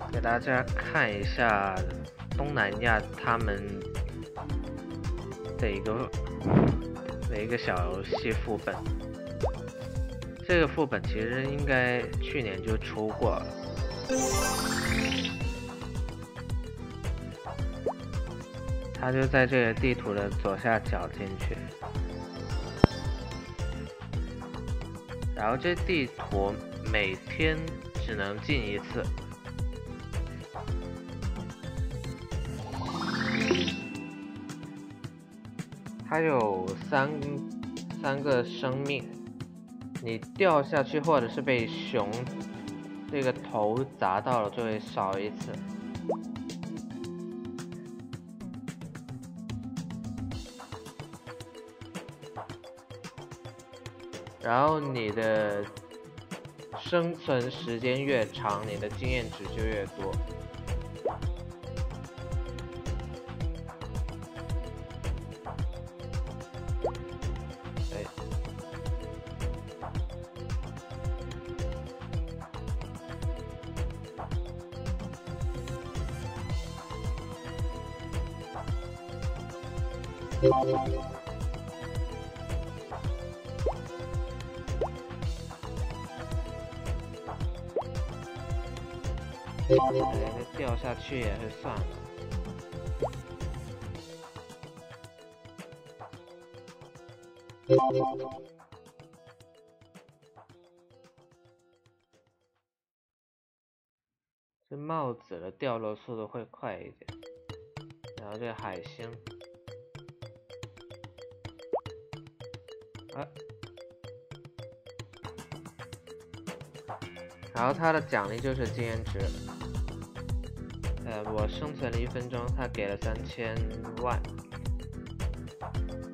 给大家看一下东南亚他们的一个小游戏副本。这个副本其实应该去年就出过了。它就在这个地图的左下角进去，然后这地图每天只能进一次。它有三个生命，你掉下去或者是被熊这个头砸到了，就会少一次。然后你的生存时间越长，你的经验值就越多。掉下去也是算了。这帽子的掉落速度会快一点，然后这海星，然后它的奖励就是经验值。我生存了1分钟，他给了3000万。